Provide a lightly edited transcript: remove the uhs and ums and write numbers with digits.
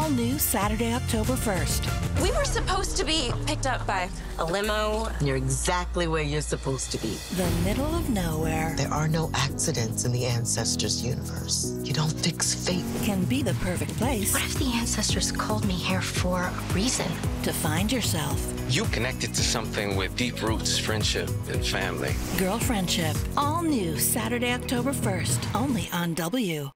All new Saturday, October 1st. We were supposed to be picked up by a limo. You're exactly where you're supposed to be. The middle of nowhere. There are no accidents in the Ancestors universe. You don't fix fate. Can be the perfect place. What if the ancestors called me here for a reason? To find yourself. You connected to something with deep roots, friendship, and family. Girlfriendship. All new Saturday, October 1st. Only on W.